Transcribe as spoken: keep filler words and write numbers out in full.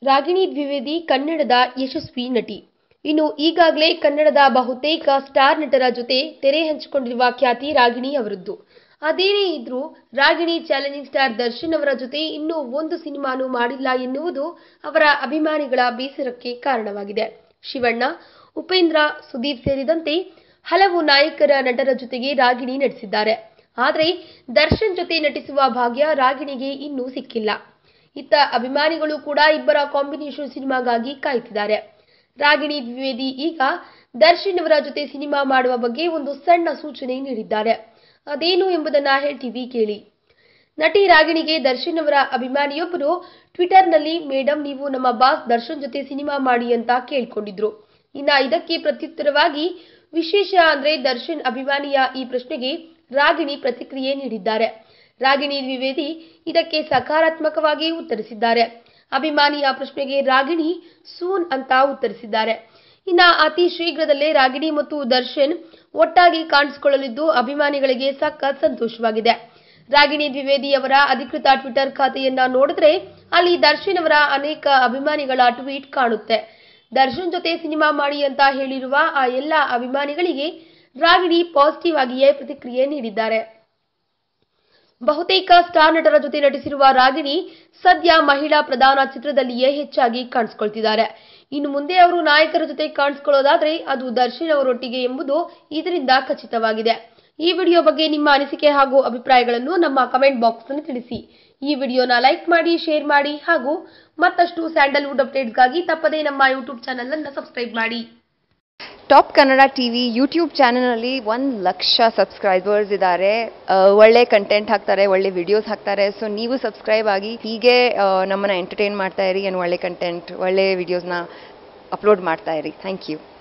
ರಾಗಿಣಿ ದ್ವಿವೇದಿ ಕನ್ನಡದ ಯಶಸ್ವಿ ನಟಿ. ಇನ್ನು ಈಗಾಗಲೇ ಕನ್ನಡದ ಬಹುತೇಕ ಸ್ಟಾರ್ ನಟರ ಜೊತೆ ತೆರೆ ಹಂಚಿಕೊಂಡಿರುವ ಖ್ಯಾತಿ ರಾಗಿಣಿ ಅವರದ್ದು. ಅದೇನೇ ಇದ್ರೂ ರಾಗಿಣಿ ಚಾಲೆಂಜಿಂಗ್ ಸ್ಟಾರ್ ದರ್ಶನ್ ಅವರ ಜೊತೆ ಇನ್ನೂ ಒಂದು ಸಿನಿಮಾನೂ ಮಾಡಿಲ್ಲ ಎನ್ನುವುದು ಅವರ ಅಭಿಮಾನಿಗಳ ಬೇಸರಕ್ಕೆ ಕಾರಣವಾಗಿದೆ. ಶಿವಣ್ಣ, ಉಪೇಂದ್ರ, ಸುದೀಪ್ ಸೇರಿದಂತೆ ಹಲವು ನಾಯಕರ ನಟರ ಜೊತೆಗೆ ರಾಗಿಣಿ ನಟಿಸಿದ್ದಾರೆ. ಆದರೆ ದರ್ಶನ್ ಜೊತೆ ನಟಿಸುವ ಭಾಗ್ಯ ರಾಗಿಣಿಗೆ ಇನ್ನೂ ಸಿಕ್ಕಿಲ್ಲ. ಇತ್ತ ಅಭಿಮಾನಿಗಳು ಕೂಡ ಇಬ್ಬರ ಕಾಂಬಿನೇಷನ್ ಸಿನಿಮಾಗಾಗಿ ಕಾಯ್ತಿದ್ದಾರೆ. ರಾಗಿಣಿ ದ್ವಿವೇದಿ ಈಗ ದರ್ಶನ್ ಅವರ ಜೊತೆ ಸಿನಿಮಾ ಮಾಡುವ ಬಗ್ಗೆ ಒಂದು ಸಣ್ಣ ಸೂಚನೆ ನೀಡಿದ್ದಾರೆ. ಅದೇನು ಎಂಬುದನ್ನ ಹೇಳ್ತೀವಿ ಕೇಳಿ. ನಟಿ ರಾಗಿಣಿಗೆ ದರ್ಶನ್ ಅವರ ಅಭಿಮಾನಿಯೊಬ್ಬರು ಟ್ವಿಟರ್ನಲ್ಲಿ ಮೇಡಂ ನೀವು ನಮ್ಮ ಬಾಸ್ ದರ್ಶನ್ ಜೊತೆ ಸಿನಿಮಾ ಮಾಡಿ ಅಂತ ಕೇಳ್ಕೊಂಡಿದ್ರು. ಇನ್ನ ಇದಕ್ಕೆ ಪ್ರತ್ಯುತ್ತರವಾಗಿ ವಿಶೇಷ ಅಂದ್ರೆ ದರ್ಶನ್ ಅಭಿಮಾನಿಯ ಈ ಪ್ರಶ್ನೆಗೆ ರಾಗಿಣಿ ಪ್ರತಿಕ್ರಿಯೆ ನೀಡಿದ್ದಾರೆ. ರಾಗಿಣಿ ದ್ವಿವೇದಿ ಇದಕ್ಕೆ ಸಕಾರಾತ್ಮಕವಾಗಿ ಉತ್ತರಿಸಿದ್ದಾರೆ. ಅಭಿಮಾನಿಯ ಪ್ರಶ್ನೆಗೆ ರಾಗಿಣಿ ಸೂನ್ ಅಂತ ಉತ್ತರಿಸಿದ್ದಾರೆ. ಇನ್ನ ಅತಿ ಶೀಘ್ರದಲ್ಲೇ ರಾಗಿಣಿ ಮತ್ತು ದರ್ಶನ್ ಒಟ್ಟಾಗಿ ಕಾಣಿಸಿಕೊಳ್ಳಲಿದ್ದು ಅಭಿಮಾನಿಗಳಿಗೆ ಸಖತ್ ಸಂತೋಷವಾಗಿದೆ. ರಾಗಿಣಿ ದ್ವಿವೇದಿ ಅವರ ಅಧಿಕೃತ ಟ್ವಿಟರ್ ಖಾತೆಯನ್ನ ನೋಡಿದ್ರೆ ಅಲ್ಲಿ ದರ್ಶನ್ ಅವರ ಅನೇಕ ಅಭಿಮಾನಿಗಳ ಟ್ವೀಟ್ ಕಾಣುತ್ತೆ. ದರ್ಶನ್ ಜೊತೆ ಸಿನಿಮಾ ಮಾಡಿ ಅಂತ ಹೇಳಿರುವ ಆ ಎಲ್ಲ ಅಭಿಮಾನಿಗಳಿಗೆ ರಾಗಿಣಿ ಪಾಸಿಟಿವ್ ಆಗಿಯೇ ಪ್ರತಿಕ್ರಿಯೆ ನೀಡಿದ್ದಾರೆ. ಬಹುತೇಕ ಸ್ಟಾರ್ ನಟರ ಜೊತೆ ನಟಿಸಿರುವ ರಾಗಿಣಿ ಸದ್ಯ ಮಹಿಳಾ ಪ್ರಧಾನ ಚಿತ್ರದಲ್ಲಿಯೇ ಹೆಚ್ಚಾಗಿ ಕಾಣಿಸಿಕೊಳ್ತಿದ್ದಾರೆ. ಇನ್ನು ಮುಂದೆ ಅವರು ನಾಯಕರ ಜೊತೆ ಕಾಣಿಸಿಕೊಳ್ಳೋದಾದ್ರೆ ಅದು ದರ್ಶನ್ ಅವರೊಟ್ಟಿಗೆ ಎಂಬುದು ಇದರಿಂದ ಖಚಿತವಾಗಿದೆ. ಈ ವಿಡಿಯೋ ಬಗ್ಗೆ ನಿಮ್ಮ ಅನಿಸಿಕೆ ಹಾಗೂ ಅಭಿಪ್ರಾಯಗಳನ್ನು ನಮ್ಮ ಕಮೆಂಟ್ ಬಾಕ್ಸ್ ನಲ್ಲಿ ತಿಳಿಸಿ. ಈ ವಿಡಿಯೋನ ಲೈಕ್ ಮಾಡಿ, ಶೇರ್ ಮಾಡಿ ಹಾಗೂ ಮತ್ತಷ್ಟು ಸ್ಯಾಂಡಲ್ವುಡ್ ಅಪ್ಡೇಟ್ಸ್ಗಾಗಿ ತಪ್ಪದೇ ನಮ್ಮ ಯೂಟ್ಯೂಬ್ ಚಾನೆಲ್ ಅನ್ನು ಸಬ್ಸ್ಕ್ರೈಬ್ ಮಾಡಿ. ಟಾಪ್ ಕನ್ನಡ ಟಿವಿ ಯೂಟ್ಯೂಬ್ ಚಾನೆಲ್ನಲ್ಲಿ ಒಂದು ಲಕ್ಷ ಸಬ್ಸ್ಕ್ರೈಬರ್ಸ್ ಇದ್ದಾರೆ. ಒಳ್ಳೆ ಕಂಟೆಂಟ್ ಹಾಕ್ತಾರೆ, ಒಳ್ಳೆ ವಿಡಿಯೋಸ್ ಹಾಕ್ತಾರೆ. ಸೊ ನೀವು ಸಬ್ಸ್ಕ್ರೈಬ್ ಆಗಿ ಹೀಗೆ ನಮ್ಮನ್ನು ಎಂಟರ್ಟೈನ್ ಮಾಡ್ತಾ ಇರಿ. ಏನು ಒಳ್ಳೆ ಕಂಟೆಂಟ್, ಒಳ್ಳೆ ವಿಡಿಯೋಸ್ನ ಅಪ್ಲೋಡ್ ಮಾಡ್ತಾ ಇರಿ. Thank you.